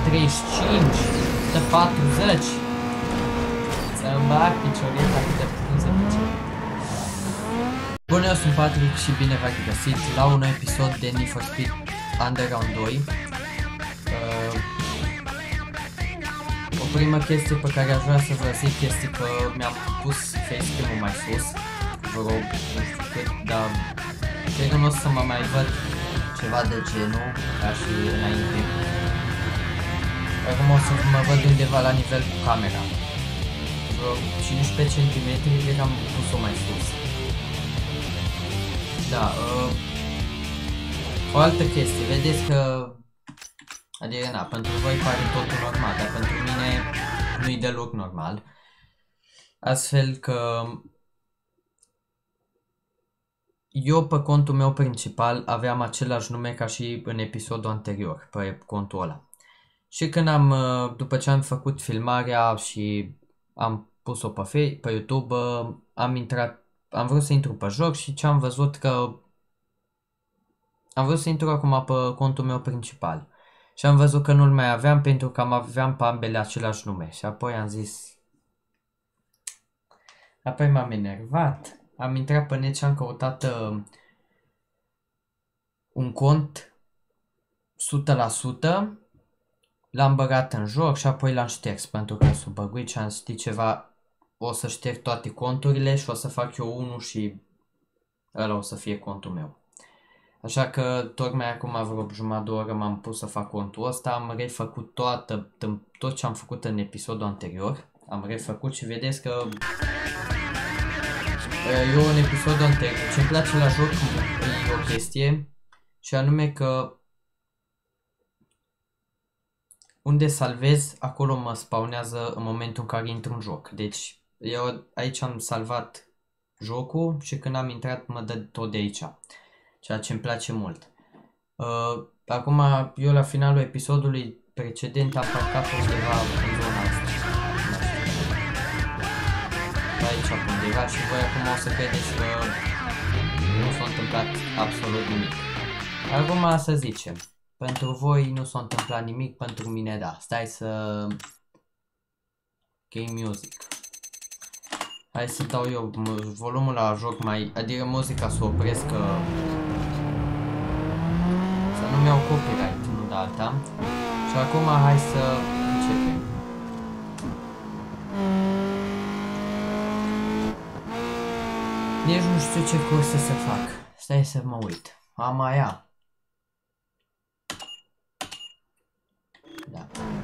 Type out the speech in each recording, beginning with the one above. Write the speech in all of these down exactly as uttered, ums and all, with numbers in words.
treizeci și cinci, o sută patruzeci. Să-mi bag picioreta câte putem să duce. Bună, eu sunt Patrick și bine v-ați găsit la un nou episod de Need for Speed Underground doi. Uh, o primă chestie pe care aș vrea să vă zic este că mi-am pus facecam-ul mai sus. Vă rog, nu știu cât, dar cred că nu o să mă mai văd ceva de genul, ca și înainte. Acum o să mă văd undeva la nivel cu camera. Vreo cincisprezece centimetri, cred că am pus-o mai sus. Da, uh, o altă chestie, vedeți că, adică na, pentru voi pare totul normal, dar pentru mine nu-i deloc normal. Astfel că eu pe contul meu principal aveam același nume ca și în episodul anterior, pe contul ăla. Și când am, după ce am făcut filmarea și am pus-o pe, pe YouTube, am intrat, am vrut să intru pe joc și ce am văzut că am vrut să intru acum pe contul meu principal. Și am văzut că nu-l mai aveam pentru că am aveam pe ambele același nume. Și apoi am zis... Apoi m-am enervat. Am intrat pe net și am căutat uh, un cont o sută la sută. L-am băgat în joc și apoi l-am șters pentru că s-o băguit și am ști ceva. O să șterg toate conturile și o să fac eu unul și ăla o să fie contul meu. Așa că tocmai acum vreo jumătate de oră m-am pus să fac contul ăsta. Am refăcut toată, tot ce am făcut în episodul anterior. Am refăcut și vedeți că eu în episodul anterior, ce-mi place la joc e o chestie și anume că unde salvez, acolo mă spawnează în momentul în care intru în joc. Deci eu aici am salvat jocul și când am intrat mă dă tot de aici. Ceea ce îmi place mult. Uh, acum eu la finalul episodului precedent am parcat undeva în zona asta. Aici undeva și voi acum o să credeți că nu s-a întâmplat absolut nimic. Acum să zicem, pentru voi nu s-a întâmplat nimic, pentru mine da. Stai să... Game music. Hai să dau eu volumul la joc mai... Adică muzica să opresc că... Să nu-mi iau copyright, nu de alta. Și acum hai să începem. Nici nu știu ce curse să fac. Stai să mă uit. Am aia. Da.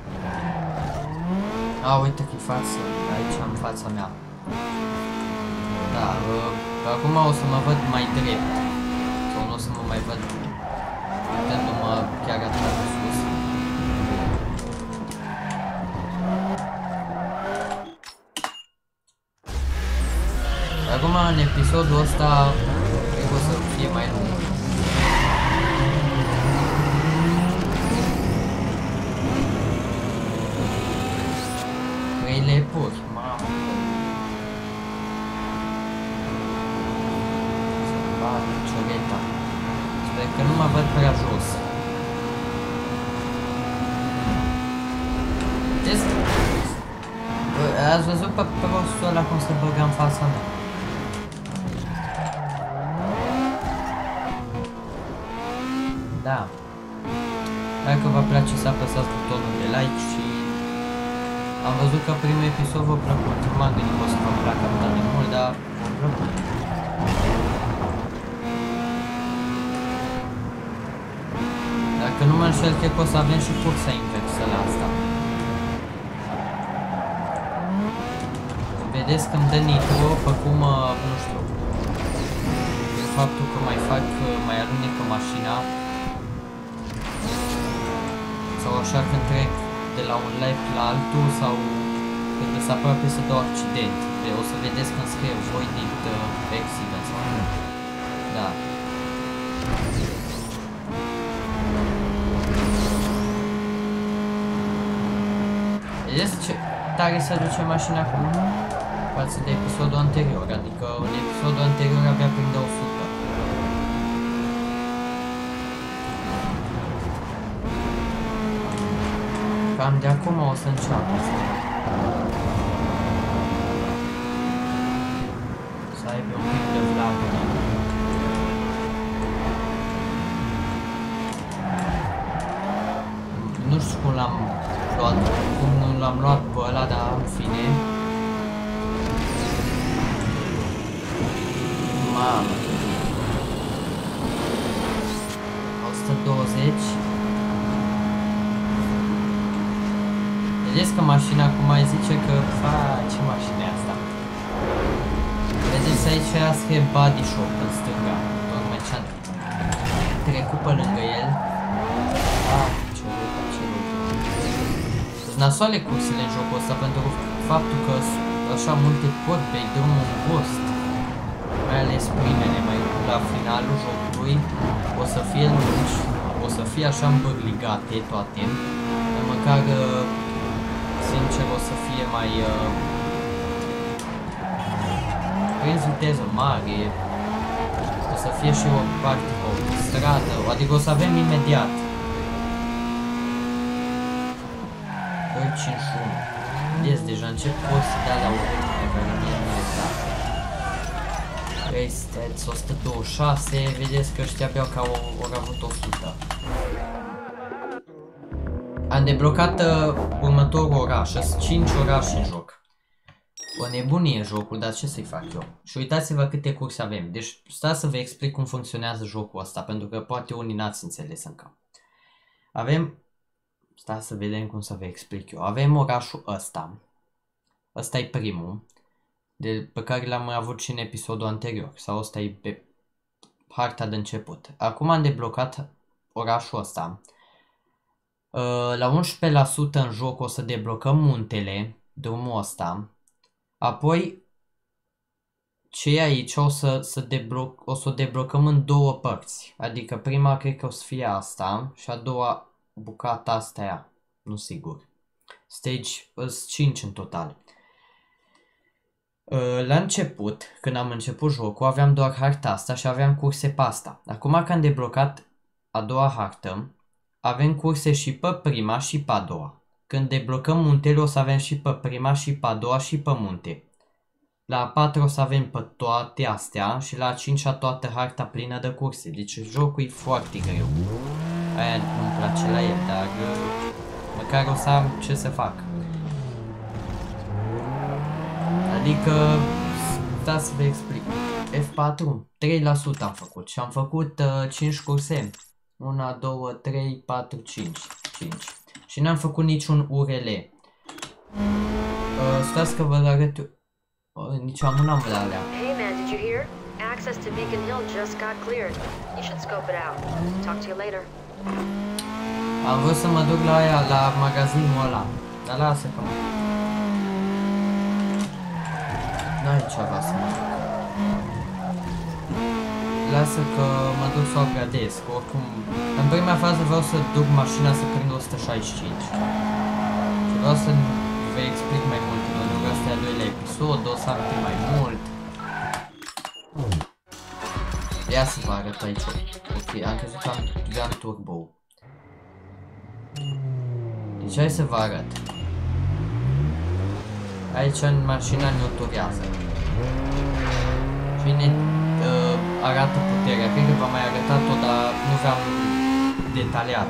A, uite că e față. Aici am fața mea. Da, uh, acum o să mă văd mai drept. Sau nu o să mă mai văd uitându-mă chiar atât de sus. Acum în episodul ăsta trebuie să fie mai lung. Trei lepuri, mamă. Să-mi bag cioreta. Sper că nu mă văd prea jos. Ați văzut pe prostul ăla cum se băga în fața mea? Da. Dacă vă place să apăsați butonul de like și am văzut că primul episod v-a plăcut. Nu m-am gândit că o să vă placă atât de mult, dar v-a plăcut. Dacă nu mă înșel, cred că o să avem și cursa inversă la asta. Vedeți că îmi dă nitro, pe cum, nu știu, prin faptul că mai fac, mai alunecă mașina sau așa când trec de la un live la altul sau când se aproape să dau accident. O să vedeți când scrie avoided uh, accident sau nu. Da. Vedeți ce tare se duce mașina acum? Față de episodul anterior, adică în episodul anterior abia prinde o sută. Cam de acum o să înceapă asta. Să aibă un pic de vlagă. Nu știu cum l-am luat, cum nu l-am luat pe ăla, dar în fine. Mamă. o sută douăzeci. Vedeți că mașina acum mai zice că... Faa, ce mașină e asta? Vedeți aici ea scrie Body Shop în stânga. Tocmai ce-a trecut pe lângă el. Ah, ce rău, ce rău. Sunt nasoale cursele în jocul ăsta pentru faptul că așa multe port pe drumul îngost. Mai ales primele, mai la finalul jocului o să fie lungi, o să fie așa îmbărligate toate, dar măcar, sincer, o să fie mai uh, prins viteză mare, o să fie și o parte pe o stradă, adică o să avem imediat cincizeci și unu. Vedeți, deja încep poți să dea la o pe care mie nu le plac. o sută douăzeci și șase, vedeți că ăștia aveau ca au avut o sută. Am deblocat uh, următorul oraș, sunt cinci orașe în joc. O nebunie jocul, dar ce să-i fac eu? Și uitați-vă câte curse avem. Deci stați să vă explic cum funcționează jocul ăsta, pentru că poate unii n-ați înțeles încă. Avem, stați să vedem cum să vă explic eu. Avem orașul ăsta. Ăsta e primul. De, pe care l-am avut și în episodul anterior, sau ăsta e pe harta de început. Acum am deblocat orașul ăsta. La unsprezece la sută în joc o să deblocăm muntele, drumul ăsta. Apoi, cei aici o să, să, debloc, o să o deblocăm în două părți. Adică prima cred că o să fie asta și a doua bucata asta ea. Nu sigur. Stage sunt cinci în total. La început, când am început jocul, aveam doar harta asta și aveam curse pe asta. Acum că am deblocat a doua hartă, avem curse și pe prima și pe a doua. Când deblocăm muntele o să avem și pe prima și pe a doua și pe munte. La a patra o să avem pe toate astea și la a cincea toată harta plină de curse. Deci jocul e foarte greu. Aia nu-mi place la el, dar măcar o să am ce să fac. Adică, stați să vă explic. F patru, trei la sută am făcut și am făcut uh, cinci curse. unu, doi, trei, patru, cinci. cinci. Și n-am făcut niciun U R L. Uh, stați că vă arăt eu. Uh, nici am un am la alea. Hey man, did you hear? Access to Beacon Hill just got cleared. You should scope it out. Talk to you later. Am vrut să mă duc la aia, la magazinul ăla. Dar lasă că mă... N-ai ceva să mă duc. Lasă că mă duc să o gradez, că oricum... În prima fază vreau să duc mașina să prind o sută șaizeci și cinci. Și vreau să vă explic mai mult, pentru că ăsta e al doilea episod, o să arăt mai mult. Ia să vă arăt aici. Ok, am crezut că am, aveam turbo. Deci hai să vă arăt. Aici în mașina ne oturează. Și ne uh, arată puterea. Cred că v-am mai arătat-o, dar nu v-am detaliat.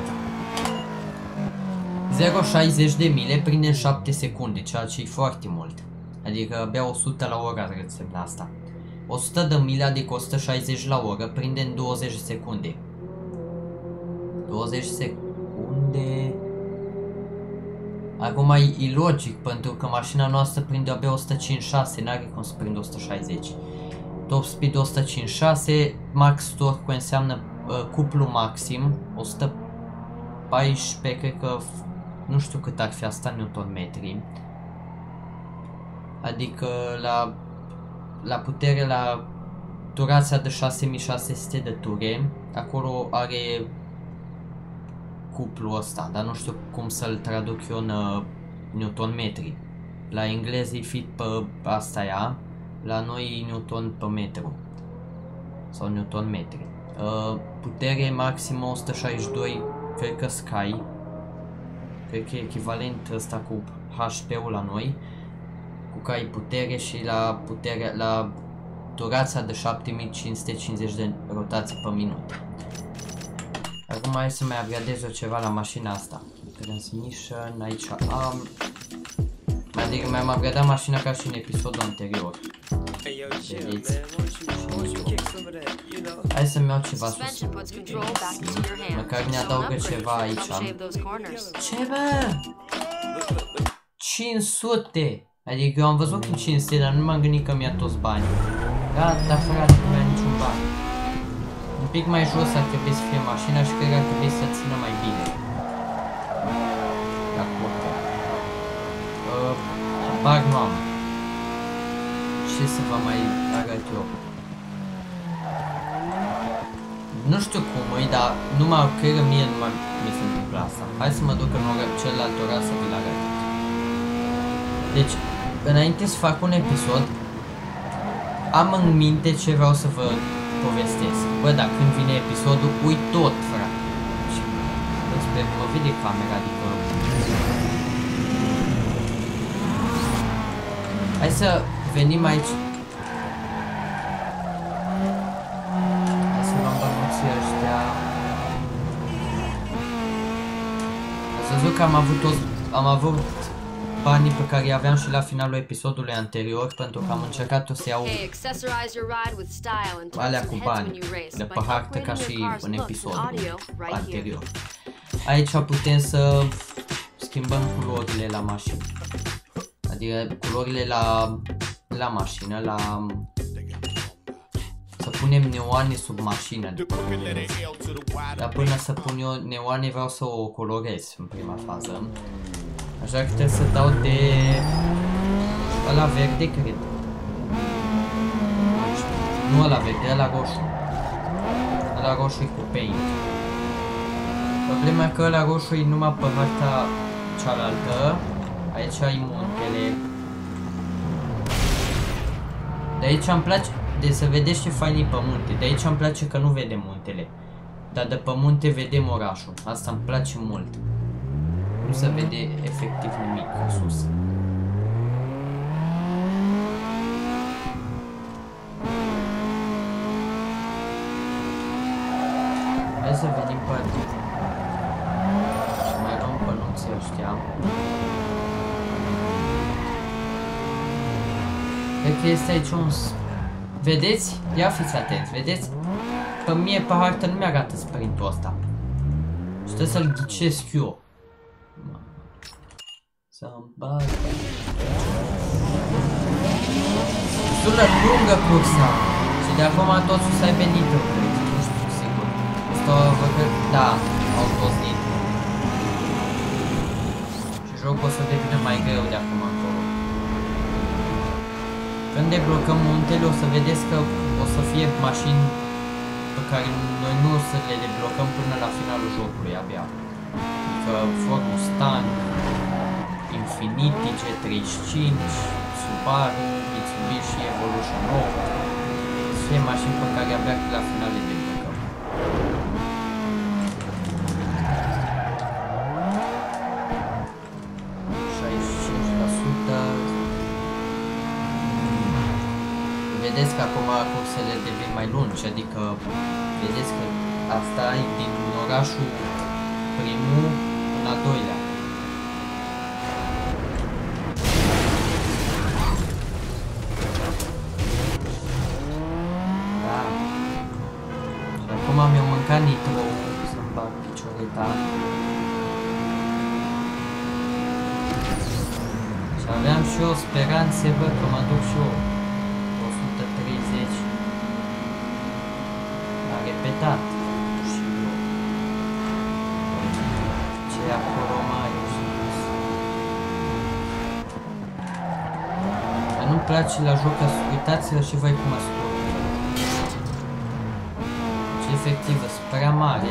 zero virgulă șaizeci de mile prinde în șapte secunde, ceea ce e foarte mult. Adică abia o sută la oră ar însemna asta. o sută de mile, adică o sută șaizeci la oră, prinde în douăzeci de secunde. douăzeci de secunde... Acum e ilogic, pentru că mașina noastră prinde abia o sută cincizeci și șase, n-are cum să prindă o sută șaizeci. Top speed o sută cincizeci și șase, max torque înseamnă uh, cuplu maxim, o sută paisprezece, cred că, nu știu cât ar fi asta newton metri. Adică la, la putere, la durația de șase mii șase sute de ture, acolo are cuplu ăsta, dar nu știu cum să-l traduc eu în uh, newton metri. La engleză e fit pe asta ea, la noi e newton pe metru sau newton metri. Uh, putere maximă o sută șaizeci și doi, cred că Sky. cred că e echivalent ăsta cu H P-ul la noi, cu care ai putere și la putere, la durația de șapte mii cinci sute cincizeci de rotații pe minut. Acum hai să mai upgradez eu ceva la mașina asta. Transmission, aici am... Adică mi-am upgradat mașina ca și în episodul anterior. Vedeți? Hai să-mi iau ceva sus. Măcar ne adaugă ceva aici. Ce bă? cinci sute! Adică eu am văzut cu cinci sute, dar nu m-am gândit că mi-a toți banii. Gata frate, nu mi-a niciun bani. Un pic mai jos ar trebui să fie mașina și cred că ar trebui să țină mai bine. La curte. Uh, Habar nu am. Ce să vă mai arăt eu? Nu știu cum e, dar numai, cred că mie nu mi se întâmplă asta. Hai să mă duc în ora, celălalt oraș să vi-l arăt. Deci, înainte să fac un episod, am în minte ce vreau să vă povestesc. Bă, dar când vine episodul, uit tot, frate. Și sper că mă vede camera, adică... Hai să venim aici. Hai să luăm bănuții ăștia. Ați văzut că am avut toți... Am avut banii pe care îi aveam și la finalul episodului anterior, pentru că am încercat să iau alea cu bani de pe hartă ca și în episodul anterior. Aici putem să schimbăm culorile la mașină. Adică culorile la, la mașină, la... Să punem neoane sub mașină, după cum e. Dar până să pun eu neoane vreau să o colorez în prima fază. Așa că trebuie să dau de... ăla verde, cred. Nu ăla verde, ăla roșu. Ăla roșu e cu paint. Problema e că ăla roșu e numai pe harta cealaltă. Aici ai muntele. De aici îmi place... Deci să vedeți ce fain e pe munte. De aici îmi place că nu vedem muntele. Dar de pe munte vedem orașul. Asta îmi place mult. Nu se vede efectiv nimic în sus. Hai să venim pe atât. Și mai luăm pănuții ăștia. Cred că este aici un... Vedeți? Ia fiți atenți, vedeți? Pe mie pe hartă nu mi-arată sprintul ăsta. Și trebuie să-l ghicesc eu. Să-mi bag. Sună lungă cursa. Și de acum toți o să aibă nitro, cred. Nu știu sigur. Asta văd că... Da, au toți nitro. Și jocul o să devină mai greu de acum acolo. Când deblocăm muntele, o să vedeți că o să fie mașini pe care noi nu o să le deblocăm până la finalul jocului abia. Adică Ford Mustang, Infiniti, G treizeci și cinci, Subaru, Mitsubishi, Evolution opt. Să fie mașini pe care abia la final le deblocăm. șaizeci și cinci la sută. Vedeți că acum cursele devin mai lungi, adică vedeți că asta e din orașul primul în al doilea. Da. Și acum mi-am mâncat nitro să-mi bag picioreta. Și aveam și eu speranțe, bă, că mă duc și eu. A repetat și eu. Ce e acolo mai sus. Dar nu-mi place la joc, uitați-vă și voi cum ascult. Ce efectivă, sunt prea mari.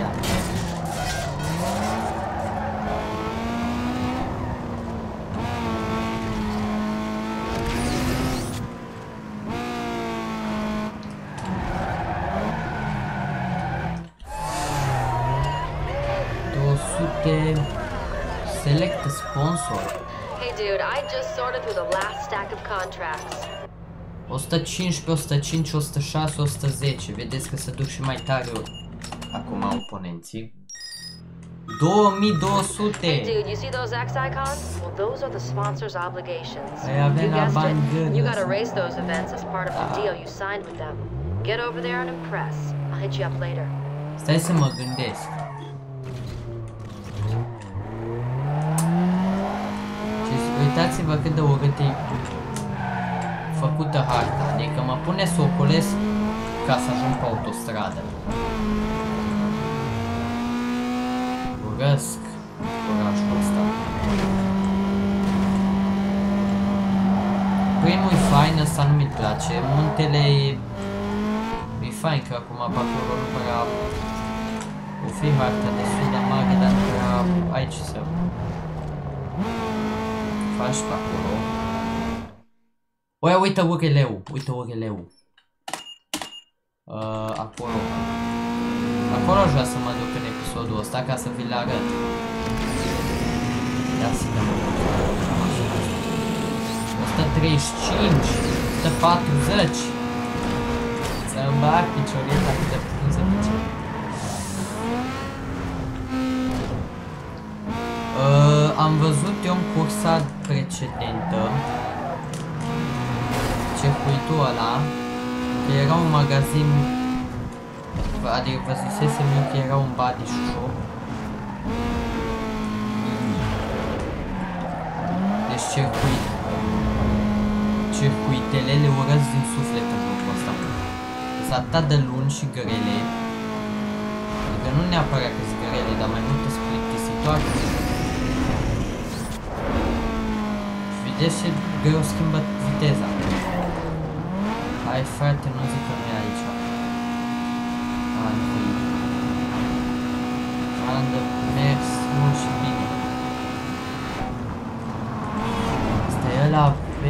Select a sponsor. Hey dude, I just sorted through the last stack of contracts. o sută cincisprezece, o sută cinci, o sută șase, o sută zece. Vedeți că se duc și mai tare acum oponenții. două mii două sute! Hey dude, you see those X icons? Well, those are the sponsor's obligations. Păi avem You guessed bani it. You gândă. gotta race those events as part of the deal you signed with them. Get over there and impress. I'll hit you up later. Stai să mă gândesc. Uitați-vă cât de urât e făcută harta, adică mă pune să ocolesc ca să ajung pe autostradă. Urăsc orașul ăsta. Primul e fain, ăsta nu mi-l place, muntele e... e fain că acum pe acolo nu prea... o fi harta destul de mare, dar nu prea ai ce să... faci pe acolo. Oia, uite ureleu, uite ureleu. Uh, acolo. Acolo aș vrea să mă duc în episodul ăsta ca să vi-l arăt. Ia să dăm o sută treizeci și cinci, o sută patruzeci. Să-mi bag picioreta cât de puțin să pice. Uh, am văzut eu în cursa precedentă circuitul ăla, că era un magazin, adică vă zisesem eu că era un body shop. Deci circuit, circuitele le urăsc din suflet în locul ăsta. Sunt atât de lungi și grele, adică nu neapărat că sunt grele, dar mai mult sunt plictisitoare. Vedeți ce greu schimbă viteza. Hai frate, nu zic că nu e aici. Am fi. Am de mers mult și bine. Asta e ăla pe...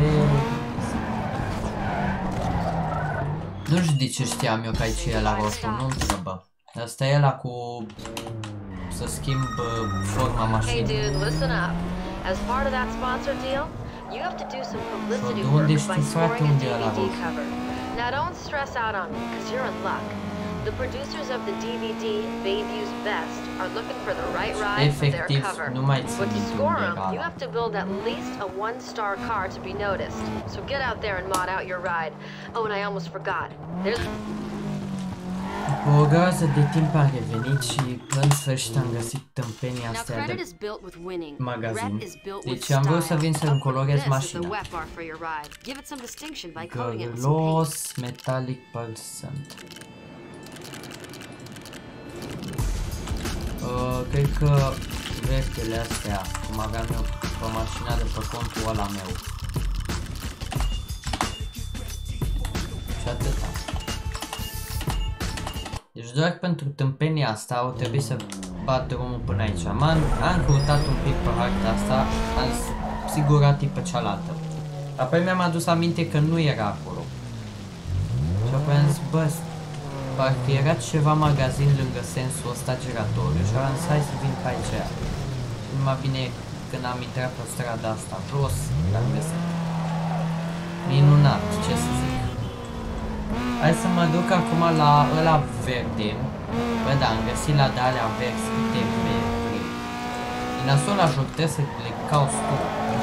Nu știu de ce știam eu că aici e ăla roșu, nu întrebă. Asta e ăla cu... să schimb forma mașinii. Hey dude, listen up. As part of that sponsor deal, you have to do some publicity work by scoring a D V D cover. Now don't stress out on me, because you're in luck. The producers of the D V D Bayview's Best are looking for the right ride for their cover. But to score them, you have to build at least a one-star car to be noticed. So get out there and mod out your ride. Oh, and I almost forgot. There's... Cu o groază de timp am revenit și în sfârșit am găsit tâmpenia astea de magazin. Deci am vrut să vin să-mi colorez mașina. Gloss Metallic Percent. Uh, cred că vechile astea, cum aveam eu pe mașina de pe contul ăla meu. Și atâta. Deci doar pentru tâmpenia asta au trebuit să bat drumul până aici. M-am am căutat un pic pe harta asta, am sigurat-i pe cealaltă. Apoi mi-am adus aminte că nu era acolo. Și apoi am zis, bă, parcă era ceva magazin lângă sensul ăsta giratoriu și am zis, hai să vin pe aici. Numai bine când am intrat pe strada asta jos, l-am găsit. Minunat, ce să zic. Hai să mă duc acum la ăla verde. Bă, da, am găsit la de-alea verzi câte verde. Din asola joc trebuie să le cauți tu.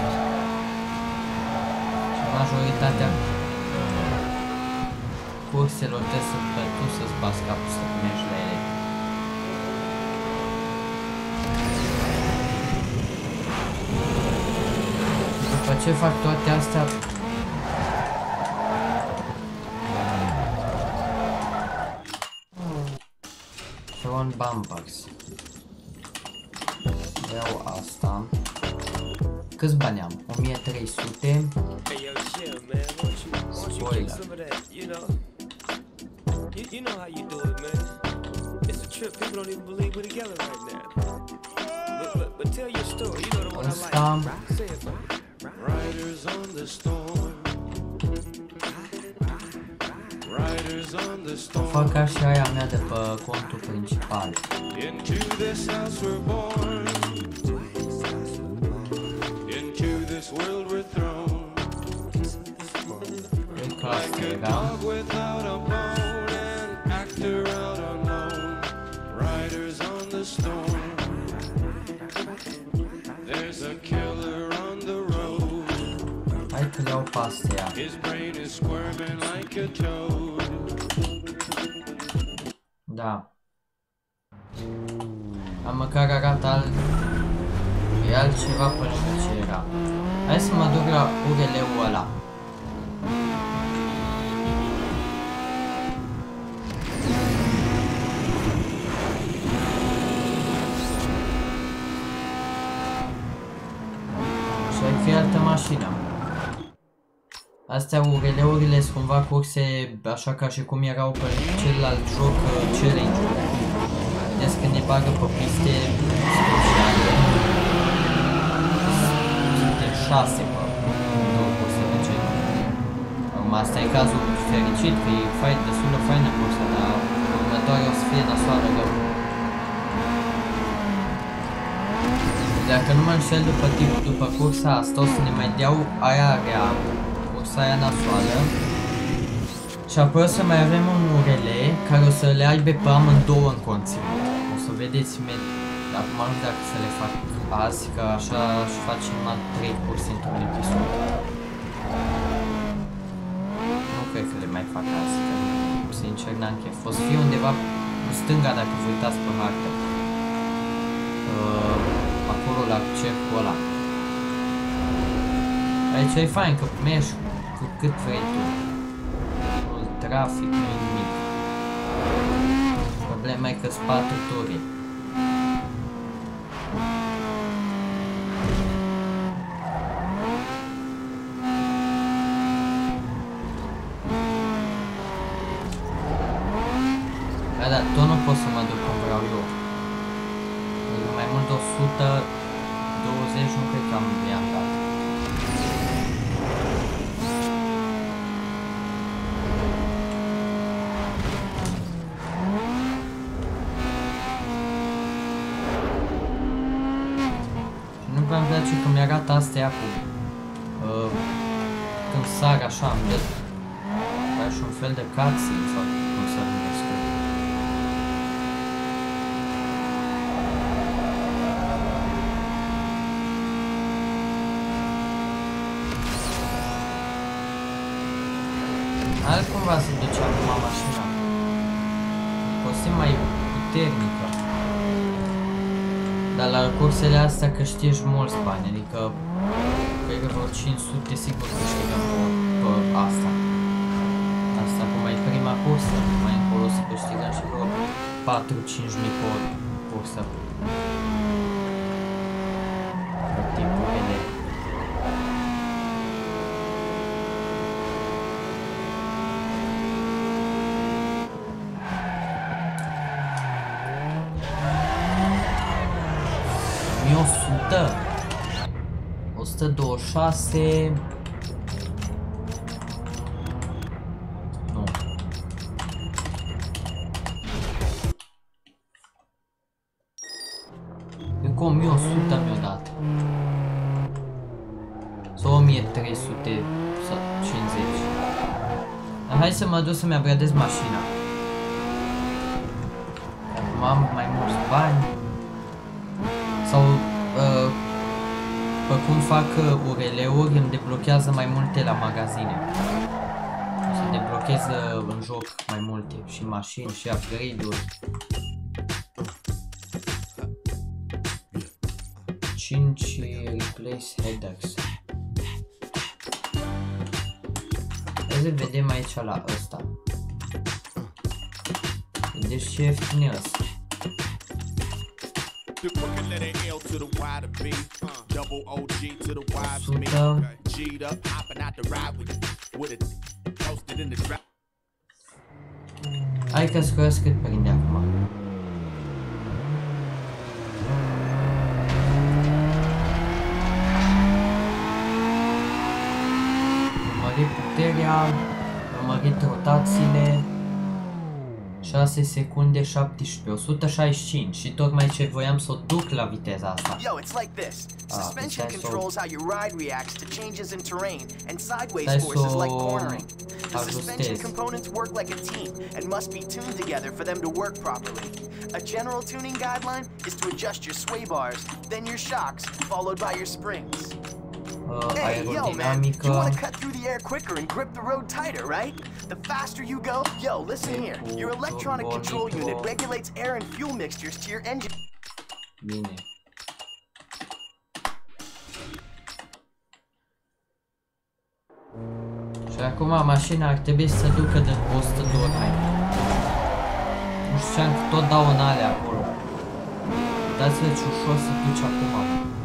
Și majoritatea curselor trebuie să pe tu să-ți bați capul să mergi la ele. După ce fac toate astea, front bumpers. Vreau asta. Câți bani am? o mie trei sute. Spoiler. Asta. O fac ca și aia mea de pe contul principal. will rethrone. Like a dog without a bone, an actor out alone, riders on the storm. There's a killer on the road. Hai că le-au pe astea. His brain is squirming like a toad. Da. Am măcar arată alt... E altceva pe lângă ce era. Hai să mă duc la U R L-ul ăla. Și ar fi altă mașină. Astea U R L-urile sunt cumva curse așa ca și cum erau pe celălalt joc challenge-uri. Vedeți că ne bagă pe piste speciale. Suntem șase pe două curse de genul. Acum asta e cazul fericit, că e fain, destul de faină cursa, dar următoarea o să fie nasoală rău. Dacă nu mă înșel după tip, după cursa asta o să ne mai deau aia rea, cursa aia nasoală. Și apoi o să mai avem un U R L care o să le aibă pe amândouă în conținut. O să vedeți, acum nu știu dacă să le fac azi, că așa aș face numai trei curse într-un episod. Nu cred că le mai fac azi, că sincer n-am chef. O să fie undeva în stânga dacă vă uitați pe hartă. Uh, acolo la cercul ăla. Aici e fain că mergi cu cât vrei tu. Trafic, nu e nimic. Problema e că sunt patru turi. Da, da, tot nu pot să mă duc cum vreau eu. Mai mult de o sută douăzeci nu cred că am i-am dat. Nu-mi place că mi-arată astea cu uh, când sar așa, îmi dă ca și un fel de cutscene sau cum să numesc. Altcumva se duce acum mașina. O să mai puternică. Dar la cursele astea câștigi mulți bani, adică cred că vreo cinci sute sigur câștigăm pe, pe asta. Asta acum e prima cursă, mai încolo să câștigăm și vreo patru cinci mii pe cursă. Pe tipul de o sută, o sută douăzeci și șase, nu, încă o mie o sută mi-o dat, sau o mie trei sute cincizeci. Hai să mă duc să-mi upgradez mașina. Acum am mai mulți bani. Sau, uh, pe cum fac uh, U R L-uri, îmi deblochează mai multe la magazine. O să deblochez uh, în joc mai multe, și mașini, și upgrade-uri. cinci replace headers. Hai să vedem aici la ăsta. Vedeți ce ieftin e ăsta. The crooked letter L to the Y to B, double O G to the Y to me. G'd up, hopping out the ride with with it posted in the drop. Hai că scoți cât prinde acum. Am mărit puterea, am mărit rotațiile și șase secunde șaptesprezece, o sută șaizeci și cinci și tocmai ce voiam să o duc la viteza asta. Yo, it's like this. Suspension controls how your ride reacts to changes in terrain and sideways forces like cornering. The suspension components work like a team and must be tuned together for them to work properly. A general tuning guideline is to adjust your sway bars, then your shocks, followed by your springs. Uh, hey, yo, man, you want to cut through the air quicker and grip the road tighter, right? The faster you go, yo, listen here. Your electronic control unit regulates air and fuel mixtures to your engine. Bine. Și acum mașina ar trebui să ducă de o sută de ori mai mult. Nu știam că tot dau în alea acolo. Dați-vă ce ușor să duci acum.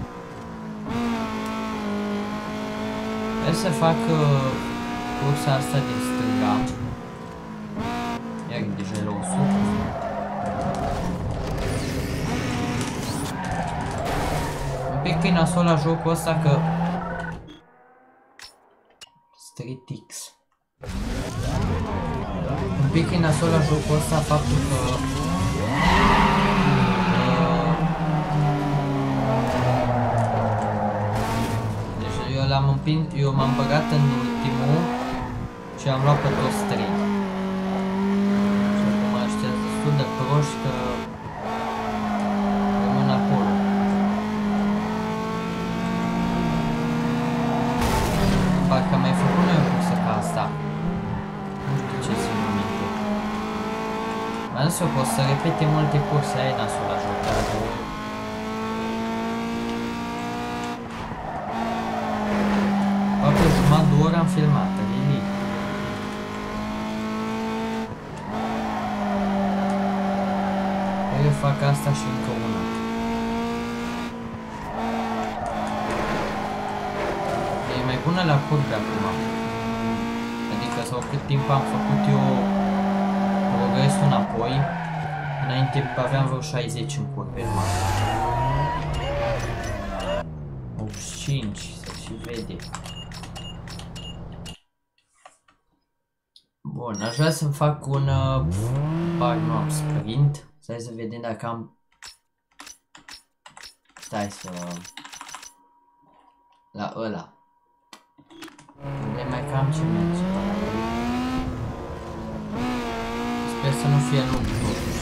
Hai să fac uh, cursa asta din stânga. Iar deja la o sută. Un pic e nasol la jocul ăsta că Street X. Un pic e nasol la jocul ăsta faptul că l-am împins, eu m-am băgat în ultimul și am luat pe toți trei. Și acum ăștia sunt destul de proști că rămân acolo. Parcă am mai făcut noi o cursă ca asta. Nu știu ce țin aminte. Mai zis eu că o să repete multe curse, aia e nasul la joc, dar jumătate de oră am filmat, Lili. Eu fac asta și încă una. E mai bună la curbe acum. Adică sau cât timp am făcut eu progresul înapoi, înainte aveam vreo șaizeci în curbe numai. optzeci și cinci, se și vede. Bun, aș vrea să-mi fac un uh, bar, nu am sprint. Stai să vedem dacă am... Stai să... La ăla. Problema e că am ce merge pe la el. Sper să nu fie lung totuși.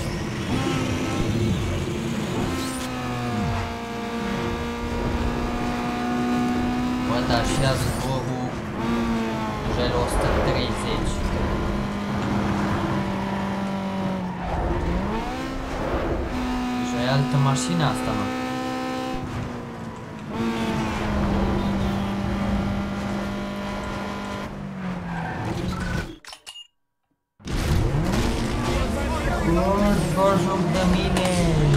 Bă, dar și a zborul deja la o sută treizeci. E altă mașină asta, mă. Nu-ți vor joc de mine!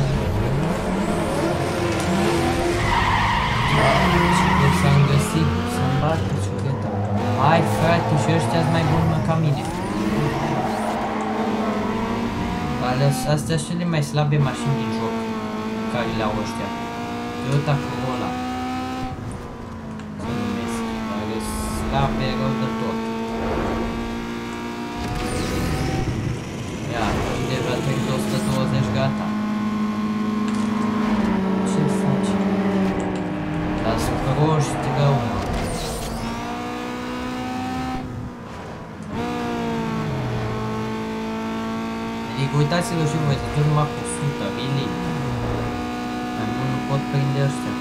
Ce s-am găsit? Să-mi bate ciureta. Hai, frate, și ăștia-s mai buni, mă, ca mine. Astea sunt cele mai slabe mașini din joc care le au ăștia. Toyota Corolla se numesc, care slabe rău de tot. Ia, deja trec de o sută douăzeci, gata. Ce faci? Dar-s proști rău, mă. Adică uitați-vă și voi, să tot numai cu o sută, really? Mai mult nu pot prinde ăștia.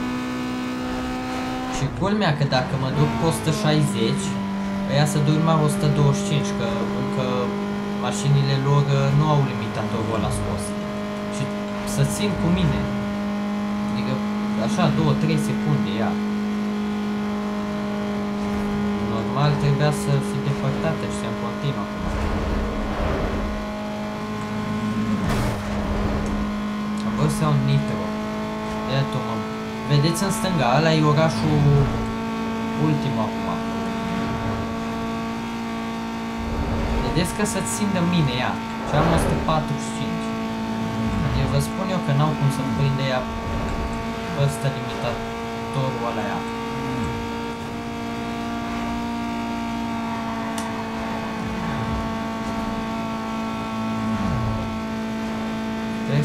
Și culmea că dacă mă duc cu o sută șaizeci, ăia să duc numai o sută douăzeci și cinci, că încă mașinile lor nu au limitatorul ăla scos. Și să țin cu mine. Adică așa două trei secunde, ia. Normal trebuia să fi depărtate ăștia în continuu acum. Ăsta e un nitro. Iată, mă. Vedeți în stânga, ăla e orașul ultim acum. Vedeți că să țin de mine ea. Și am o sută patruzeci și cinci. Adică vă spun eu că n-au cum să-mi prinde ea ăsta limitatorul ăla ea.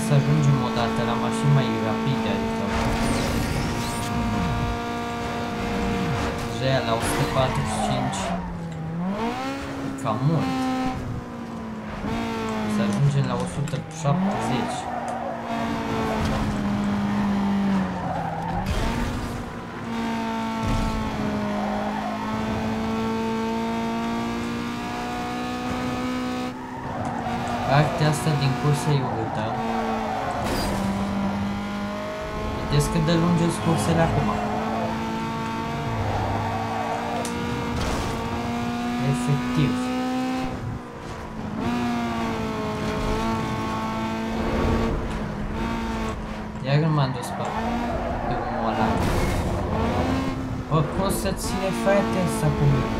să ajungem odată la mașini mai rapide, adică deja la o sută patruzeci și cinci e cam mult. Să ajungem la o sută șaptezeci. Partea asta din cursă e urâtă. Vedeți cât de lungi sunt cursele acum. Efectiv. Iar nu m-am dus pe drumul ăla. Bă, cum să ține frate asta cu mine?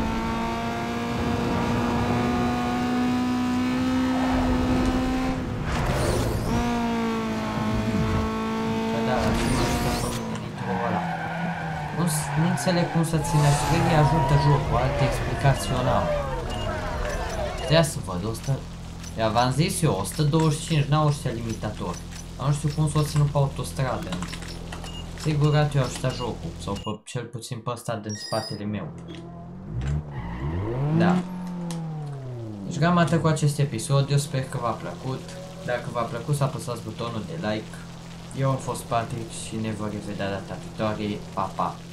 Nu înțeleg cum să ține așa, cred că îi ajută jocul, alte explicații eu n-am. Trebuia să văd, o sută... Ia, v-am zis eu, o sută douăzeci și cinci, n-au ăștia limitator. Dar nu știu cum s-o ținut pe autostradă. Sigurat eu ajută jocul, sau pe, cel puțin pe ăsta din spatele meu. Da. Deci cam atât cu acest episod, eu sper că v-a plăcut. Dacă v-a plăcut să apăsați butonul de like. Eu am fost Patrick și ne vom revedea data viitoare. Pa, pa!